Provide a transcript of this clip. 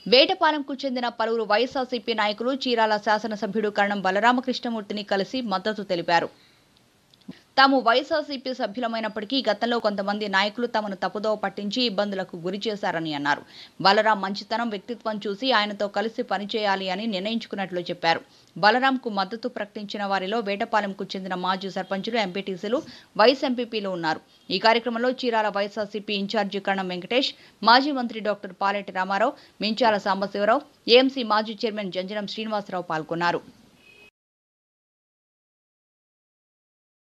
వేటపాలెంకు చెందిన పలువురు వైఎస్ఆర్సీపీ నాయకులు చీరాల శాసనసభ్యుడు కరణం బలరామకృష్ణమూర్తిని కలిసి మద్దతు తెలిపారు. తాము వైఎస్ఆర్సీపీ సభ్యులమైనప్పటికీ గతంలో కొంతమంది నాయకులు తమను తప్పుదోవ పట్టించి ఇబ్బందులకు గురి చేశారని అన్నారు. బలరాం మంచితనం, వ్యక్తిత్వం చూసి ఆయనతో కలిసి పనిచేయాలి అని నిర్ణయించుకున్నట్లు చెప్పారు. బలరాంకు మద్దతు ప్రకటించిన వారిలో వేటపాలెంకు చెందిన మాజీ సర్పంచులు, ఎంపీటీసీలు, వైస్ ఎంపీపీలు ఉన్నారు. ఈ కార్యక్రమంలో చీరాల వైఎస్ఆర్సీపీ ఇన్ఛార్జి కరణం వెంకటేష్, మాజీ మంత్రి డాక్టర్ పాలెటి రామారావు, మించాల సాంబశివరావు, ఏఎంసీ మాజీ చైర్మన్ జంజనం శ్రీనివాసరావు పాల్గొన్నారు.